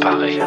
l'appareil.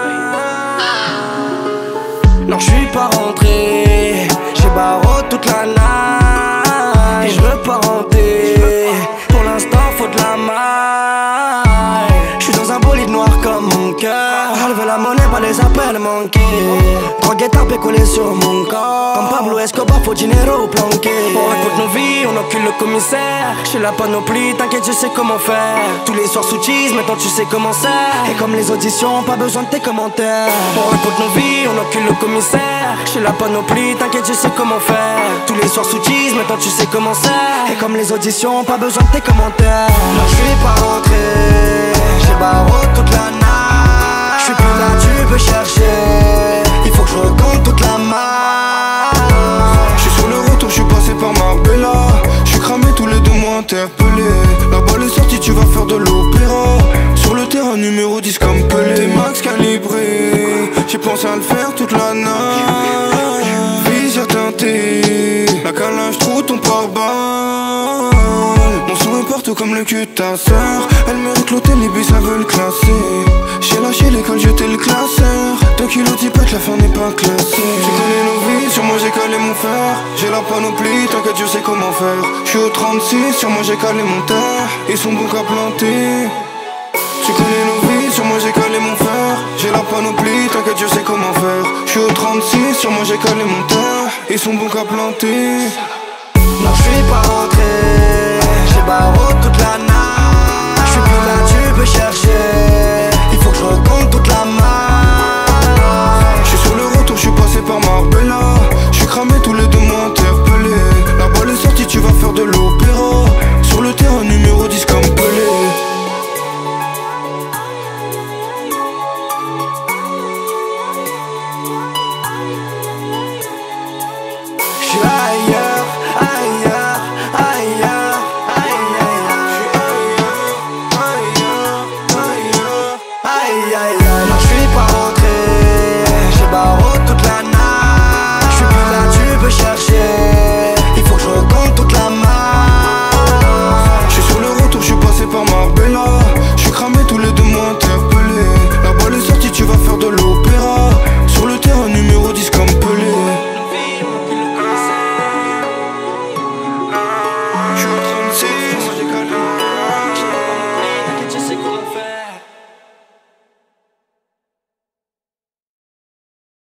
Non, je suis pas rentré, j'ai barreau toute la night. Et je veux pas rentrer, pour l'instant faut de la maille. Je suis dans un bolide noir comme mon cœur. Enlever la monnaie, pas les appels manqués. Drogue et tapé collé sur mon corps. Comme Pablo Escobar, faut dinero planqué. On raconte nos vies, on encule le commissaire. Je suis la panoplie, t'inquiète, je sais comment faire. Tous les soirs sous cheese, maintenant tu sais comment c'est. Et comme les auditions, pas besoin de tes commentaires. On raconte nos vies, on encule le commissaire. Je suis la panoplie, t'inquiète, je sais comment faire. Tous les soirs sous cheese, maintenant tu sais comment c'est. Et comme les auditions, pas besoin de tes commentaires. Non, je suis pas rentré, j'ai barreau toute la night. Je suis plus là, tu peux chercher. Il faut que je recompte toute la maille. Je suis sur le retour, je suis passé par Marbella. Je suis cramé tous les 2 mois interpellé. La balle est sortie, tu vas faire de l'opéra. Sur le terrain numéro 10 comme Pelé. Max calibré, j'ai pensé à le faire toute la night. Viseur teinté, la calage trouve ton pare-balles. Mon son est partout comme le cul de ta sœur. Elle mérite l'hôtel, les bus, ça veut le classer. J'ai lâché l'école, j'étais le classeur. 2 kilos d'hypette, la fin n'est pas classée. Tu connais nos vies, sur moi j'ai calé mon fer. J'ai la panoplie, t'inquiète, je sais comment faire. Je suis au 36, sur moi j'ai calé mon terre. Ils sont bons qu'à planter. Tu connais nos vies, sur moi j'ai calé mon fer. J'ai la panoplie, t'inquiète, je sais comment faire. Je suis au 36, sur moi j'ai calé mon terre. Ils sont bons qu'à planter. Non, je suis pas rentré,